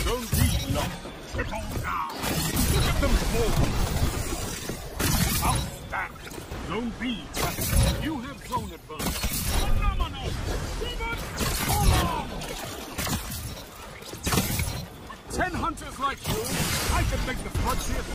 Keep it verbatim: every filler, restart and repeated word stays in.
Zone B locked. Triple down. Look at them fall. Outstanding. Zone B trapped. You have zone advantage. Phenomenal. Even follow. Ten hunters like you, I can make the frontier.